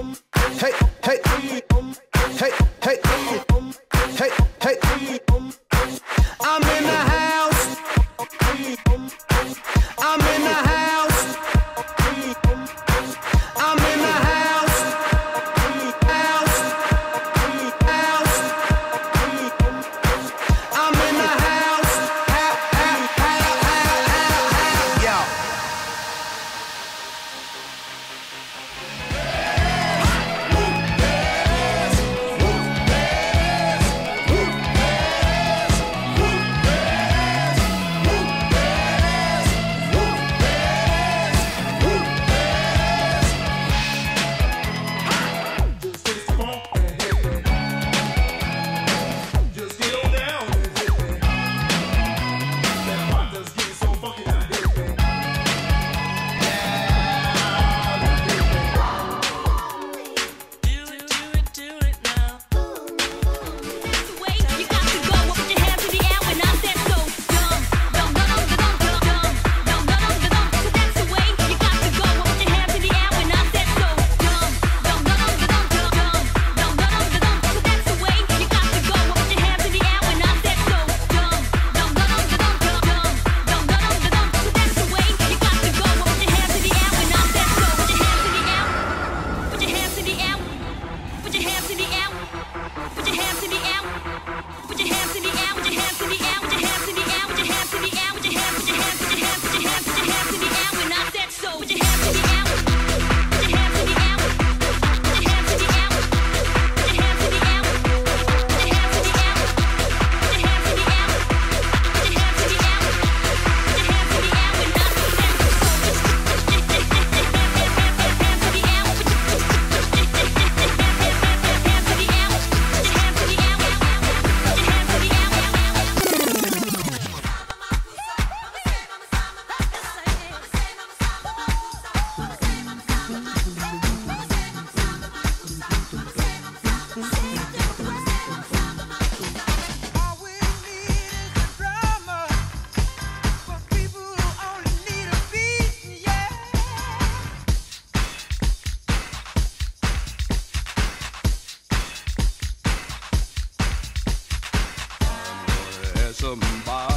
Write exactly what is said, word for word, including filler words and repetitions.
Hey, hey, hey, hey, hey, hey. I'm in the house. I'm in the house. I'm in the house. House. House. I'm in the house. Ha, ha, ha, ha, ha, ha. Yo. Somebody